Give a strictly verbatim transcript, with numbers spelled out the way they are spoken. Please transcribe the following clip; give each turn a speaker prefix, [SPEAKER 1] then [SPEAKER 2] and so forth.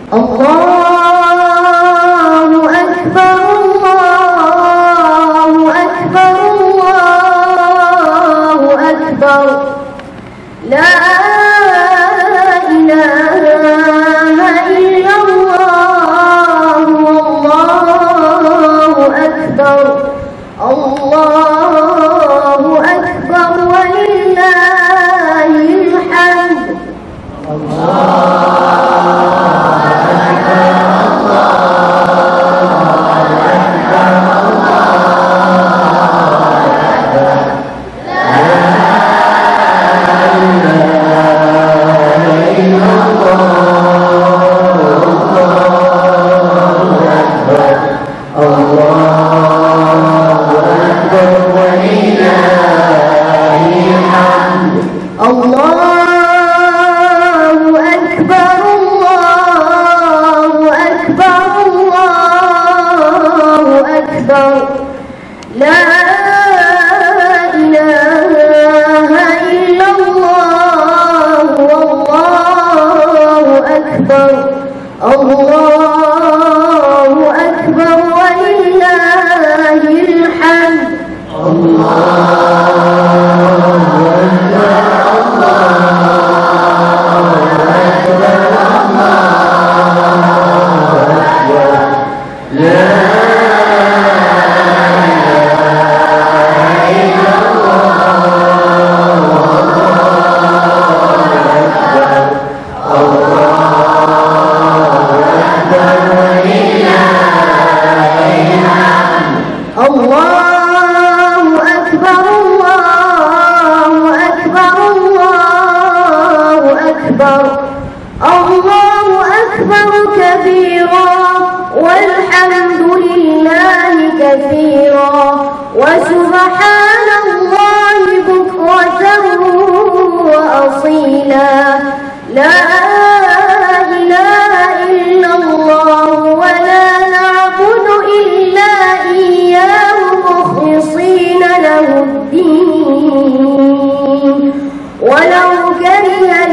[SPEAKER 1] الله أكبر الله أكبر الله أكبر لا إله إلا الله والله أكبر الله أكبر ولله الحمد. لا إله إلا الله والله أكبر الله أكبر ولله الحمد. الله أكبر الله أكبر الله أكبر الله أكبر كبيرا والحمد لله كثيرا وسبحان الله بكرة وأصيلا لا إله إلا الله ولا نعبد إلا إياه مخلصين له الدين ولو كره